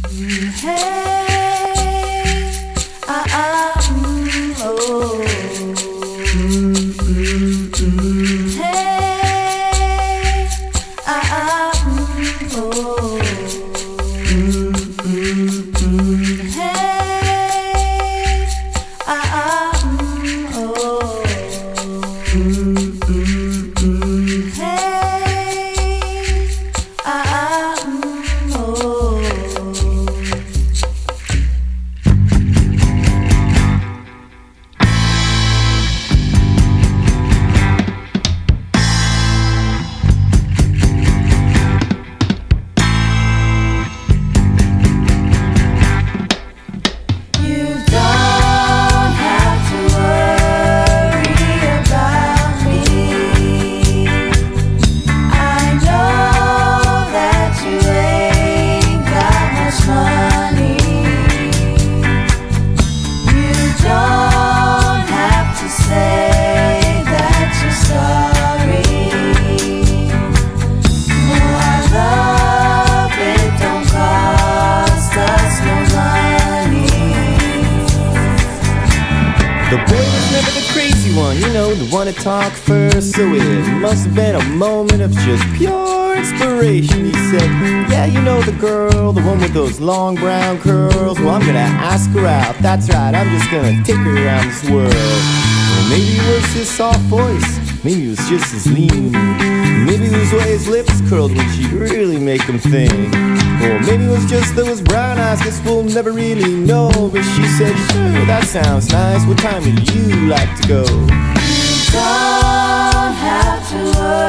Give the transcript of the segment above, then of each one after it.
The boy was never the crazy one, you know, the one to talk first. So it must have been a moment of just pure inspiration. He said, yeah, you know the girl, the one with those long brown curls. Well, I'm gonna ask her out, that's right, I'm just gonna take her around this world. Well, maybe it was his soft voice, maybe it was just his lean, maybe it was the way his lips curled when she really make him think. Or maybe it was just those brown eyes, guess we'll never really know. But she said, sure, that sounds nice, what time would you like to go? You don't have to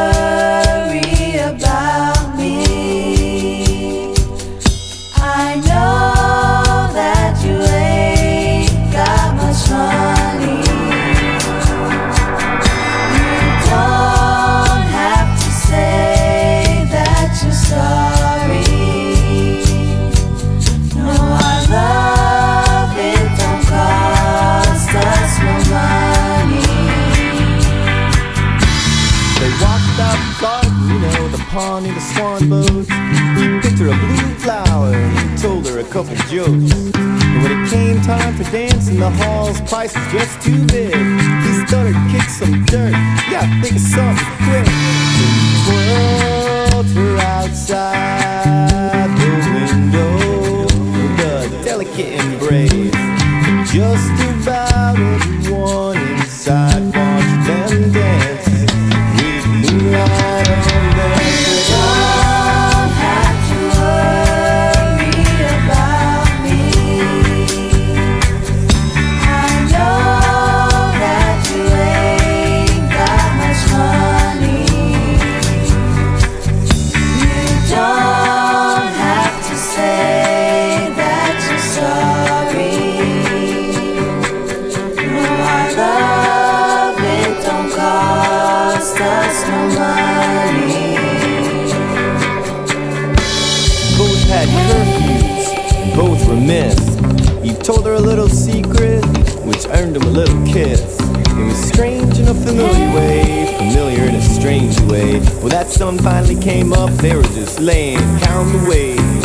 worry about me. I know that you ain't got much money. You don't have to say that you're sorry. Pond in the swan boat, he picked her a blue flower and he told her a couple jokes. And when it came time for dancing, the hall's price was just too big. He stuttered, kicked some dirt, yeah, think of something quick. So he twirled her outside the window with a delicate embrace. And just about everyone inside watched them dance with moonlight on their had curfews, and both were missed. He told her a little secret, which earned him a little kiss. It was strange in a familiar way, familiar in a strange way. Well, that sun finally came up, they were just laying, counting the waves.